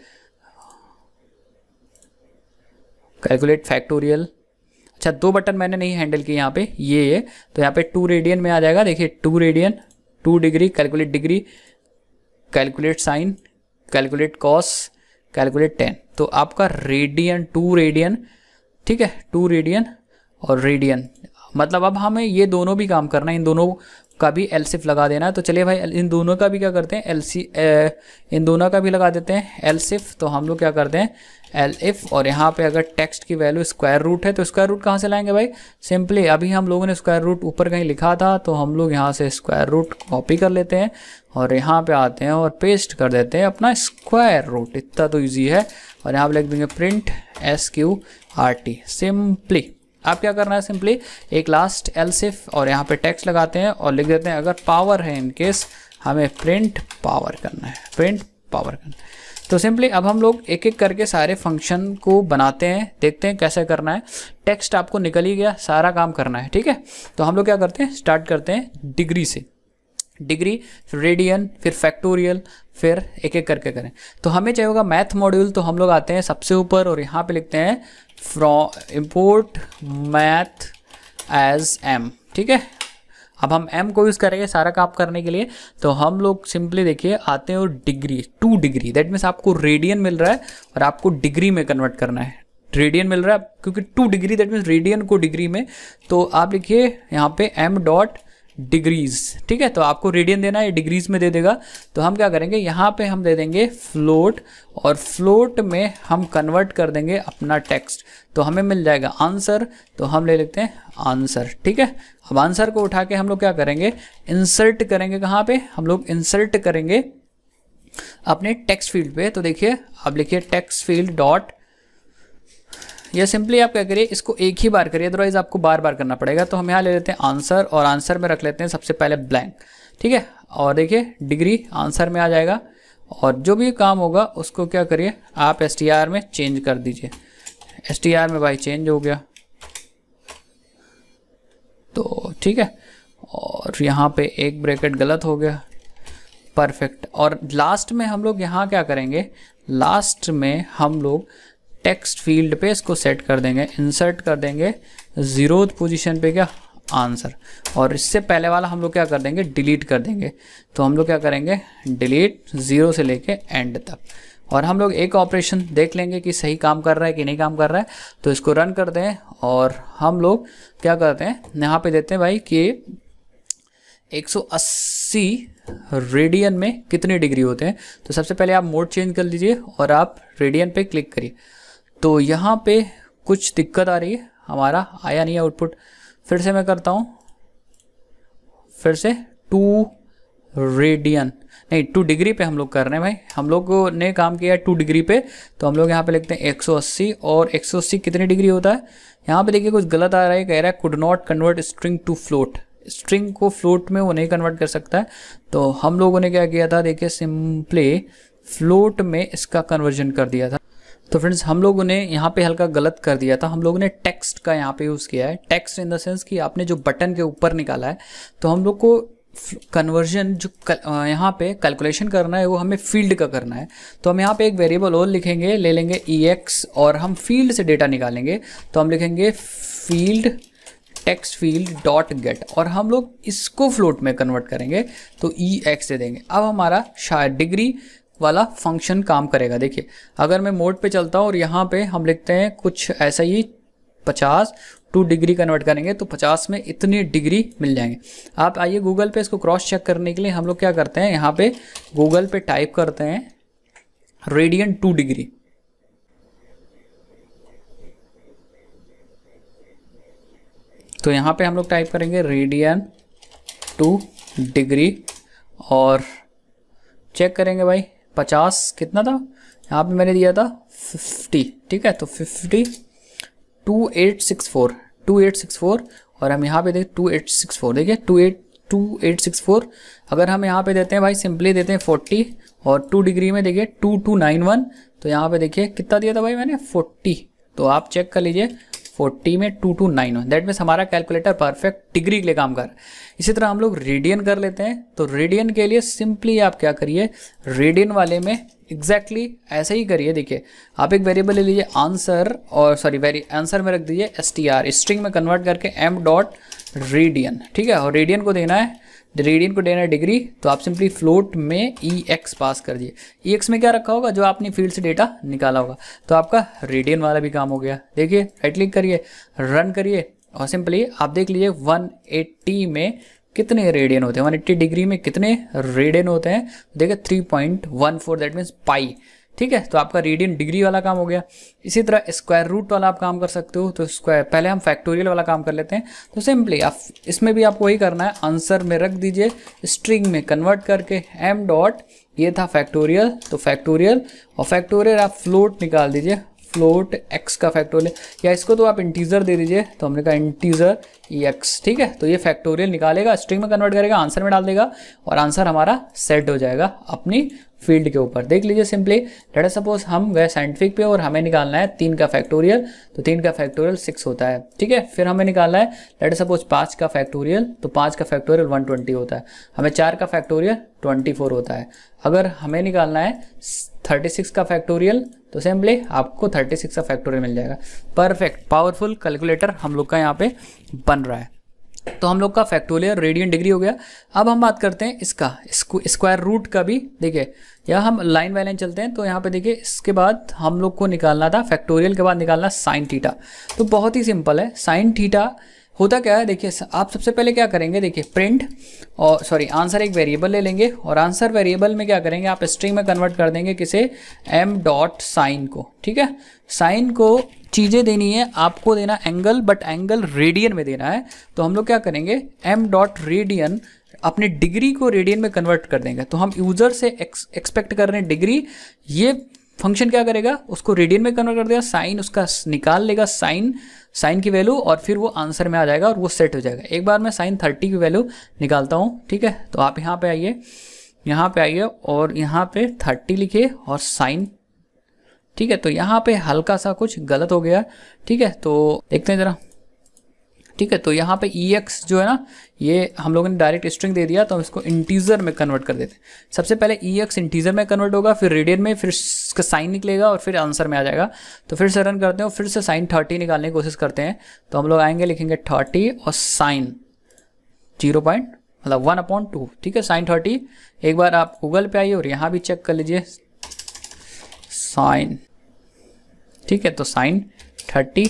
कैलकुलेट फैक्टोरियल, अच्छा दो बटन मैंने नहीं हैंडल किए यहाँ पे, ये ये तो यहाँ पे टू रेडियन में आ जाएगा। देखिए to radian, to degree calculate degree, calculate sine, calculate cos, calculate tan, तो आपका रेडियन टू रेडियन, ठीक है, टू रेडियन और रेडियन, मतलब अब हमें ये दोनों भी काम करना है, इन दोनों का भी एलसिफ लगा देना है। तो चलिए भाई इन दोनों का भी क्या करते हैं एलसी इन दोनों का भी लगा देते हैं एलसिफ। तो हम लोग क्या करते हैं एल इफ, और यहाँ पे अगर टेक्स्ट की वैल्यू स्क्वायर रूट है तो स्क्वायर रूट कहाँ से लाएंगे भाई, सिंपली अभी हम लोगों ने स्क्वायर रूट ऊपर कहीं लिखा था, तो हम लोग यहाँ से स्क्वायर रूट कॉपी कर लेते हैं और यहाँ पे आते हैं और पेस्ट कर देते हैं अपना स्क्वायर रूट, इतना तो ईजी है। और यहाँ पे लिख देंगे print S Q R T, simply आप क्या करना है सिंपली एक लास्ट एलसिफ और यहाँ पे टेक्स्ट लगाते हैं और लिख देते हैं अगर पावर है, इन केस हमें प्रिंट पावर करना है, प्रिंट पावर करना है। तो सिंपली अब हम लोग एक एक करके सारे फंक्शन को बनाते हैं, देखते हैं कैसे करना है। टेक्स्ट आपको निकल ही गया, सारा काम करना है, ठीक है। तो हम लोग क्या करते हैं स्टार्ट करते हैं डिग्री से, डिग्री फिर रेडियन फिर फैक्टोरियल, फिर एक एक करके करें। तो हमें चाहिए होगा मैथ मॉड्यूल, तो हम लोग आते हैं सबसे ऊपर और यहाँ पे लिखते हैं from import math as M, ठीक है। अब हम एम को यूज़ करेंगे सारा काम करने के लिए, तो हम लोग सिंपली देखिए आते हैं और degree to degree, that means आपको रेडियन मिल रहा है और आपको डिग्री में कन्वर्ट करना है। रेडियन मिल रहा है क्योंकि to degree that means radian को डिग्री में, तो आप लिखिए यहाँ पे एम डॉट डिग्रीज, ठीक है। तो आपको रेडियन देना है, डिग्रीज में दे देगा। तो हम क्या करेंगे यहाँ पे हम दे देंगे फ्लोट, और फ्लोट में हम कन्वर्ट कर देंगे अपना टेक्स्ट, तो हमें मिल जाएगा आंसर। तो हम ले लेते हैं आंसर, ठीक है। अब आंसर को उठा के हम लोग क्या करेंगे इंसर्ट करेंगे, कहाँ पे हम लोग इंसर्ट करेंगे अपने टेक्स्ट फील्ड पे। तो देखिए अब लिखिए टेक्स्ट फील्ड डॉट, ये सिंपली आप क्या करिए इसको एक ही बार करिए, अदरवाइज आपको बार बार करना पड़ेगा। तो हम यहाँ ले लेते हैं आंसर और आंसर में रख लेते हैं सबसे पहले ब्लैंक, ठीक है। और देखिए डिग्री आंसर में आ जाएगा, और जो भी काम होगा उसको क्या करिए आप एस टी आर में चेंज कर दीजिए। एस टी आर में भाई चेंज हो गया, तो ठीक है। और यहाँ पे एक ब्रैकेट गलत हो गया, परफेक्ट। और लास्ट में हम लोग यहाँ क्या करेंगे, लास्ट में हम लोग टेक्स्ट फील्ड पे इसको सेट कर देंगे, इंसर्ट कर देंगे जीरो पोजीशन पे क्या आंसर, और इससे पहले वाला हम लोग क्या कर देंगे, डिलीट कर देंगे। तो हम लोग क्या करेंगे, डिलीट जीरो से लेके एंड तक, और हम लोग एक ऑपरेशन देख लेंगे कि सही काम कर रहा है कि नहीं काम कर रहा है। तो इसको रन करते हैं और हम लोग क्या करते हैं, यहाँ पे देते हैं भाई कि एक सौ अस्सी रेडियन में कितने डिग्री होते हैं। तो सबसे पहले आप मोड चेंज कर लीजिए और आप रेडियन पे क्लिक करिए। तो यहाँ पे कुछ दिक्कत आ रही है, हमारा आया नहीं है आउटपुट। फिर से मैं करता हूँ, फिर से टू रेडियन नहीं टू डिग्री पे हम लोग कर रहे हैं भाई, हम लोगों ने काम किया टू डिग्री पे। तो हम लोग यहाँ पे लिखते हैं एक सौ अस्सी, और एक सौ अस्सी कितनी डिग्री होता है। यहाँ पे देखिए कुछ गलत आ रहा है, कह रहा है could not convert string to float, string को फ्लोट में वो नहीं कन्वर्ट कर सकता है। तो हम लोगों ने क्या किया था, देखिए सिंपली फ्लोट में इसका कन्वर्जन कर दिया था। तो फ्रेंड्स हम लोगों ने यहाँ पे हल्का गलत कर दिया था, हम लोगों ने टेक्स्ट का यहाँ पे यूज़ किया है। टेक्स्ट इन द सेंस कि आपने जो बटन के ऊपर निकाला है, तो हम लोग को कन्वर्जन जो यहाँ पे कैलकुलेशन करना है वो हमें फील्ड का करना है। तो हम यहाँ पे एक वेरिएबल और लिखेंगे, ले लेंगे ई एक्स, और हम फील्ड से डेटा निकालेंगे। तो हम लिखेंगे field text field dot get, और हम लोग इसको फ्लोट में कन्वर्ट करेंगे तो ई एक्स दे देंगे। अब हमारा शायद डिग्री वाला फंक्शन काम करेगा। देखिए अगर मैं मोड पे चलता हूँ और यहाँ पे हम लिखते हैं कुछ ऐसा ही पचास, टू डिग्री कन्वर्ट करेंगे तो पचास में इतनी डिग्री मिल जाएंगे। आप आइए गूगल पे इसको क्रॉस चेक करने के लिए हम लोग क्या करते हैं, यहाँ पे गूगल पे टाइप करते हैं रेडियन टू डिग्री। तो यहाँ पे हम लोग टाइप करेंगे रेडियन टू डिग्री और चेक करेंगे भाई पचास कितना था, यहाँ पे मैंने दिया था फिफ्टी, ठीक है। तो fifty two eight six four two eight six four, और हम यहाँ पे देखें टू एट सिक्स फोर, देखिए two eight two eight six four. अगर हम यहाँ पे देते हैं भाई सिंपली देते हैं फोर्टी, और टू डिग्री में देखिए टू टू नाइन वन, तो यहाँ पे देखिए कितना दिया था भाई मैंने, फोर्टी। तो आप चेक कर लीजिए फोर्टी में two two nine one, that means हमारा कैलकुलेटर परफेक्ट डिग्री के लिए काम कर रहा है। इसी तरह हम लोग रेडियन कर लेते हैं। तो रेडियन के लिए सिंपली आप क्या करिए, रेडियन वाले में एग्जैक्टली exactly ऐसे ही करिए। देखिए आप एक वेरिएबल ले लीजिए आंसर, और सॉरी वेरी आंसर में रख दीजिए एस टी आर, स्ट्रिंग में कन्वर्ट करके एम डॉट रेडियन, ठीक है। और रेडियन को देना है, रेडियन को देना है डिग्री। तो आप सिंपली फ्लोट में ई एक्स पास कर दिए। ई एक्स में क्या रखा होगा, जो आपने फील्ड से डेटा निकाला होगा। तो आपका रेडियन वाला भी काम हो गया। देखिए राइट क्लिक करिए, रन करिए, और सिंपली आप देख लीजिए वन एट्टी में कितने रेडियन होते हैं, वन एट्टी डिग्री में कितने रेडियन होते हैं। देखिए three point one four, that means pi, ठीक है। तो आपका रेडियन डिग्री वाला काम हो गया। इसी तरह स्क्वायर रूट वाला आप काम कर सकते हो। तो स्क्वायर पहले हम फैक्टोरियल वाला काम कर लेते हैं। तो सिंपली आप इसमें भी आपको वही करना है, आंसर में रख दीजिए स्ट्रिंग में कन्वर्ट करके एम डॉट, ये था फैक्टोरियल, तो फैक्टोरियल, और फैक्टोरियल आप फ्लोट निकाल दीजिए, फ्लोट एक्स का फैक्टोरियल, या इसको तो आप इंटीजर दे दीजिए। तो हमने कहा इंटीजर ई एक्स, ठीक है। तो ये फैक्टोरियल निकालेगा, स्ट्रिंग में कन्वर्ट करेगा, आंसर में डाल देगा, और आंसर हमारा सेट हो जाएगा अपनी फील्ड के ऊपर। देख लीजिए सिंपली, लेट अस सपोज हम गए साइंटिफिक पे और हमें निकालना है तीन का फैक्टोरियल। तो तीन का फैक्टोरियल सिक्स होता है, ठीक है। फिर हमें निकालना है लेट अस सपोज पाँच का फैक्टोरियल, तो पाँच का फैक्टोरियल वन ट्वेंटी होता है। हमें चार का फैक्टोरियल ट्वेंटी फोर होता है। अगर हमें निकालना है थर्टी सिक्स का फैक्टोरियल, तो सिंपली आपको थर्टी सिक्स का फैक्टोरियल मिल जाएगा। परफेक्ट पावरफुल कैलकुलेटर हम लोग का यहाँ पे बन रहा है। तो हम लोग का फैक्टोरियल रेडियन डिग्री हो गया। अब हम बात करते हैं इसका स्क्वायर रूट का भी। देखिए यहाँ हम लाइन बाय लाइन चलते हैं। तो यहाँ पे देखिए इसके बाद हम लोग को निकालना था फैक्टोरियल के बाद निकालना साइन थीटा। तो बहुत ही सिंपल है, साइन थीटा होता क्या है, देखिए आप सबसे पहले क्या करेंगे, देखिए प्रिंट और सॉरी आंसर एक वेरिएबल ले लेंगे, और आंसर वेरिएबल में क्या करेंगे, आप स्ट्रिंग में कन्वर्ट कर देंगे किसे, एम डॉट साइन को, ठीक है। साइन को चीज़ें देनी है, आपको देना एंगल, बट एंगल रेडियन में देना है। तो हम लोग क्या करेंगे, एम डॉट रेडियन, अपने डिग्री को रेडियन में कन्वर्ट कर देंगे। तो हम यूज़र से एक्सपेक्ट कर रहे हैं डिग्री, ये फंक्शन क्या करेगा, उसको रेडियन में कन्वर्ट कर देगा, साइन उसका निकाल लेगा, साइन साइन की वैल्यू, और फिर वो आंसर में आ जाएगा और वो सेट हो जाएगा। एक बार मैं साइन थर्टी की वैल्यू निकालता हूँ, ठीक है। तो आप यहाँ पे आइए, यहाँ पे आइए और यहाँ पे थर्टी लिखिए और साइन, ठीक है। तो यहाँ पे हल्का सा कुछ गलत हो गया, ठीक है। तो देखते हैं ज़रा, ठीक है। तो यहाँ पे ई एक्स जो है ना, ये हम लोगों ने डायरेक्ट स्ट्रिंग दे दिया, तो हम इसको इंटीजर में कन्वर्ट कर देते हैं। सबसे पहले ई एक्स इंटीजर में कन्वर्ट होगा, फिर रेडियन में, फिर इसका साइन निकलेगा और फिर आंसर में आ जाएगा। तो फिर से रन करते हैं और फिर से साइन थर्टी निकालने की कोशिश करते हैं। तो हम लोग आएंगे, लिखेंगे थर्टी और साइन, जीरो पॉइंट मतलब वन अपॉन टू, ठीक है, साइन थर्टी। एक बार आप गूगल पे आइए और यहाँ भी चेक कर लीजिए साइन, ठीक है, तो sine thirty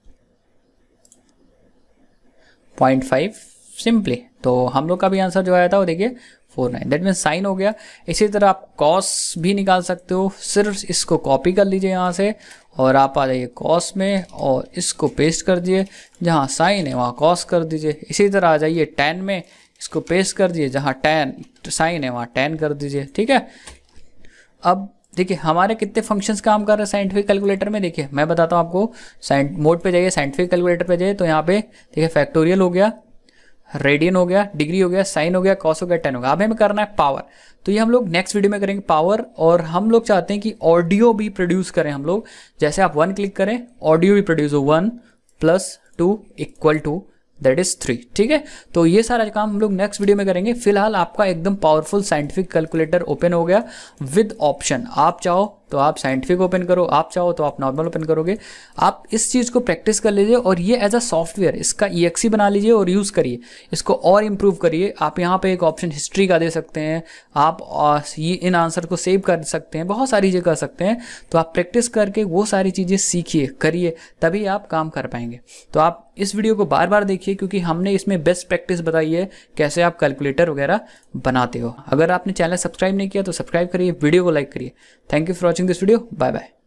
point five simply. तो हम लोग का भी आंसर जो आया था वो देखिए four nine, that mean sine हो गया। इसी तरह आप कॉस भी निकाल सकते हो, सिर्फ इसको कॉपी कर लीजिए यहाँ से और आप आ जाइए कॉस में और इसको पेस्ट कर दिए, जहाँ साइन है वहाँ कॉस कर दीजिए। इसी तरह आ जाइए टेन में, इसको पेस्ट कर दिए, जहाँ टेन साइन है वहाँ टेन कर दीजिए, ठीक है। अब देखिए हमारे कितने फंक्शंस काम कर रहे हैं साइंटिफिक कैलकुलेटर में। देखिए मैं बताता हूँ आपको, साइंट मोड पे जाइए, साइंटिफिक कैलकुलेटर पे जाइए, तो यहाँ पे देखिए फैक्टोरियल हो गया, रेडियन हो गया, डिग्री हो गया, साइन हो गया, कॉस हो गया, टेन हो गया। अब हमें करना है पावर, तो ये हम लोग नेक्स्ट वीडियो में करेंगे पावर। और हम लोग चाहते हैं कि ऑडियो भी प्रोड्यूस करें हम लोग, जैसे आप वन क्लिक करें ऑडियो भी प्रोड्यूस हो, one plus two equal to that is three, ठीक है। तो ये सारा काम हम लोग नेक्स्ट वीडियो में करेंगे। फिलहाल आपका एकदम पावरफुल साइंटिफिक कैलकुलेटर ओपन हो गया विद ऑप्शन। आप चाहो तो आप साइंटिफिक ओपन करो, आप चाहो तो आप नॉर्मल ओपन करोगे। आप इस चीज़ को प्रैक्टिस कर लीजिए और ये एज अ सॉफ्टवेयर इसका ई एक्स ई बना लीजिए और यूज़ करिए, इसको और इम्प्रूव करिए। आप यहाँ पे एक ऑप्शन हिस्ट्री का दे सकते हैं, आप ये इन आंसर को सेव कर सकते हैं, बहुत सारी चीज़ें कर सकते हैं। तो आप प्रैक्टिस करके वो सारी चीज़ें सीखिए, करिए, तभी आप काम कर पाएंगे। तो आप इस वीडियो को बार बार देखिए क्योंकि हमने इसमें बेस्ट प्रैक्टिस बताई है कैसे आप कैलकुलेटर वगैरह बनाते हो। अगर आपने चैनल सब्सक्राइब नहीं किया तो सब्सक्राइब करिए, वीडियो को लाइक करिए। Thank you for watching this video, bye bye.